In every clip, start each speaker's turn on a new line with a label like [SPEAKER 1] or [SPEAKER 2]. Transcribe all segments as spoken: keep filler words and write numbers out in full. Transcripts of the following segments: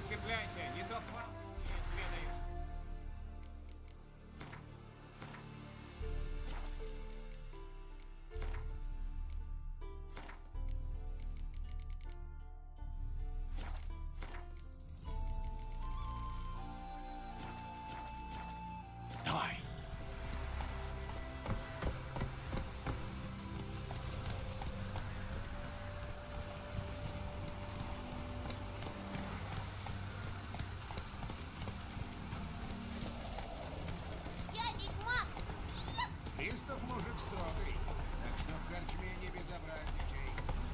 [SPEAKER 1] цепляйся, не то хвал отведаешь.
[SPEAKER 2] Давай.
[SPEAKER 3] Я ведьмак!
[SPEAKER 4] Пристав мужик строгий, так что в корчме не безобразничай.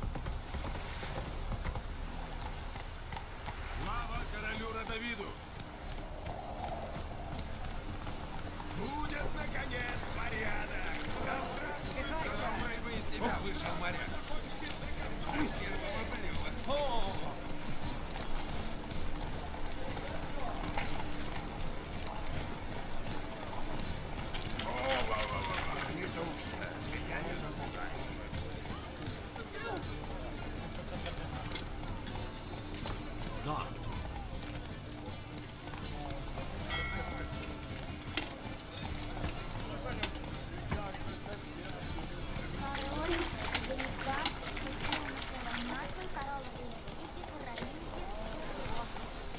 [SPEAKER 5] Слава королю Родовиду! Будет, наконец, порядок! Да здравствуй! Добрый бы из тебя вышел моряк! Первого блюда!
[SPEAKER 4] Не тушься, меня не запугаешь.
[SPEAKER 2] Да.
[SPEAKER 3] Король, велика, хозяин нации, король Рейсики, правитель всего.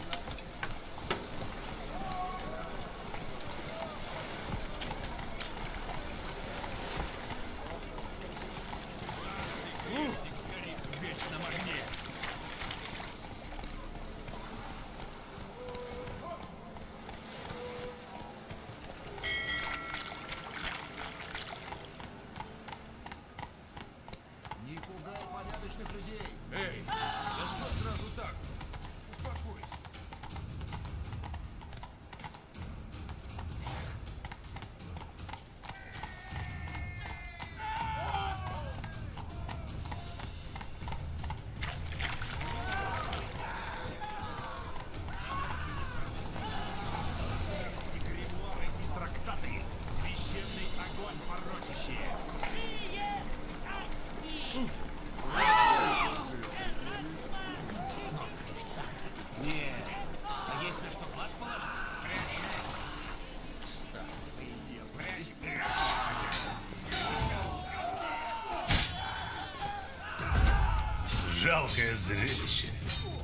[SPEAKER 5] Грешник сгорит в вечном огне!
[SPEAKER 4] Не пугай порядочных людей.
[SPEAKER 5] Эй, за что сразу так? Успокойся. Гримуары и трактаты, священный огонь порочащие.
[SPEAKER 2] Нет. А есть на что глаз положить?
[SPEAKER 5] Жалкое зрелище.